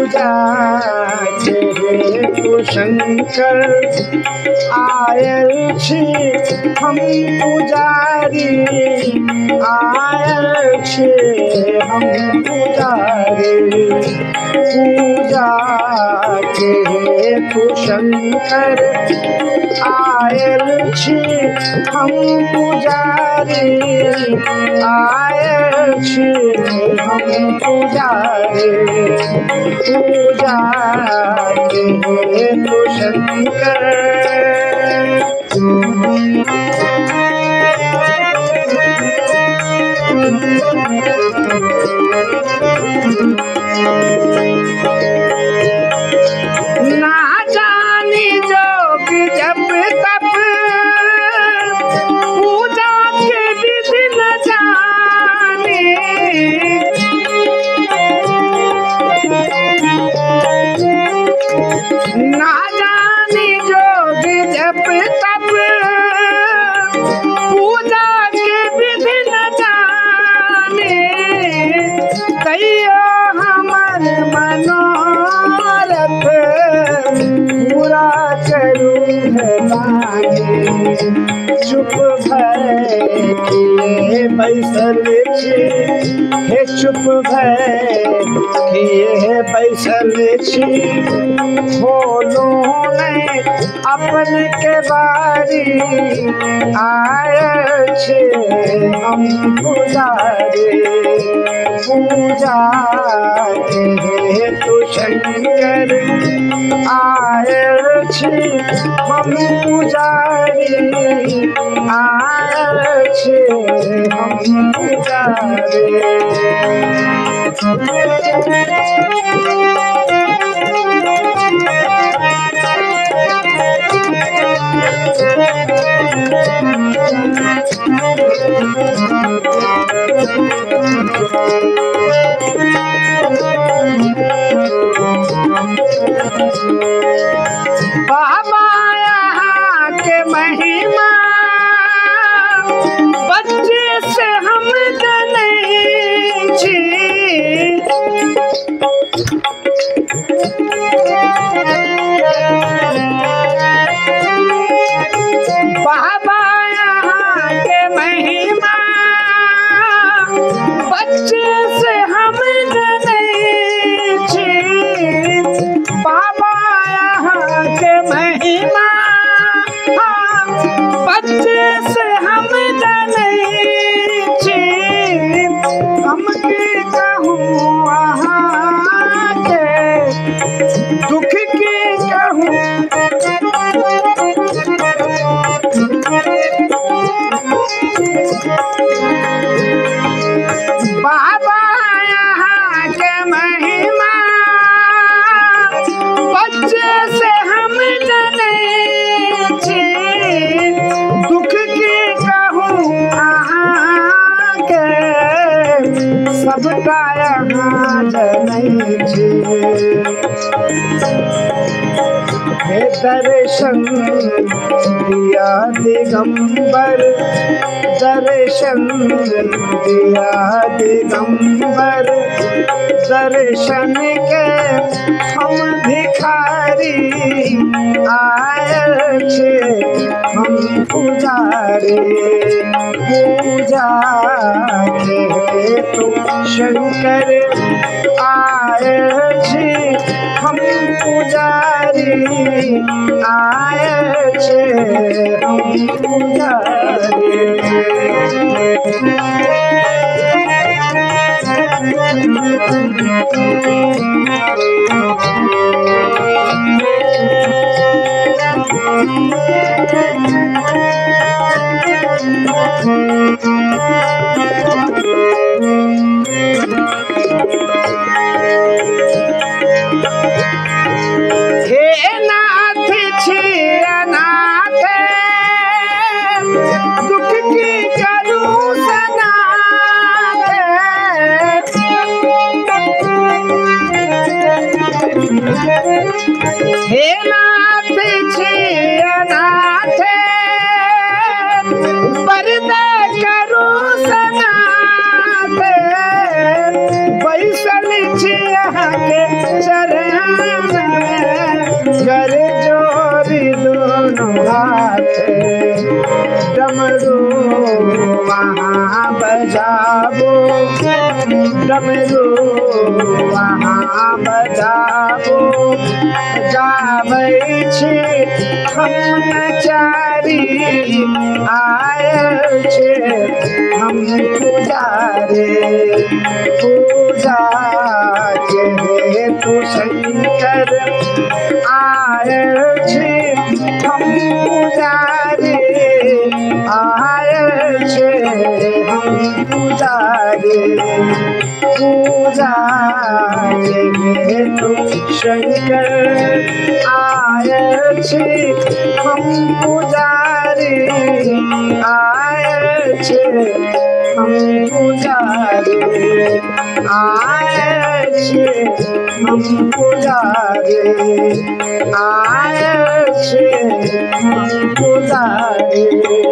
पूजा के हेतु शंकर आयल छी हम पुजारी, आयल छी हम पुजारी। पूजा के हेतु शंकर आयल छी हम पुजारी, आयल छी हम पुजारी। पूजा के हेतु शंकर ना जानी जोग जब तब पूजा के विधि न जाने। ना जानी जोग जब तब पूजा के विधि न जाने। तैयो हमर मनोरथ पूरा करूँ है लागे। चुप भय किए बैसल छी, हे चुप भय किए बैसल छी। खोलो नहीं अपन के बारी, आए छे हम पुजारी। पूजा के हेतु शंकर आयल छी हम पुजारी, आयल छी हम पुजारी। बाबा यहाँ के महिमा बच्चे से हम नहीं छी। बाबा यहाँ के महिमा बच्चे से हम नहीं छी। बाबा यहाँ के महिमा बच्चे से हम नहीं छी। हम की कहूँ वहाँ के दुख की कहूँ। बाबा यहाँ के महिमा बच्चे से हम नहीं छी। दुख की कहूँ अहाँ के सबका यहाँ नहीं छी। हे दर्शन दिया दिगंबर, दर्शन दिया दिगंबर। दर्शन के हम भिखारी, आयल छे हम पुजारी। पूजा के हेतु शंकर आयल छे हम पुजारी, आयल छे हम पुजारी। हे नाथ छी अनाथ, दुख की करूँ सना। बैसल छिया के चरण में कर जोरी दोनों हाथ डमरू वहाँ बजाबो डमरू वहाँ बजाबो गाबै छी हम नचारी आयल छे हम पुजारे पूजा के हेतु शंकर आयल छे हम पुजारी आयल छे हम पुजारी पूजा के हेतु शंकर आयल छे हम पुजारी आयल छे हम पुजारी आयल छे हम पुजारी आयल छे हम पुजारी।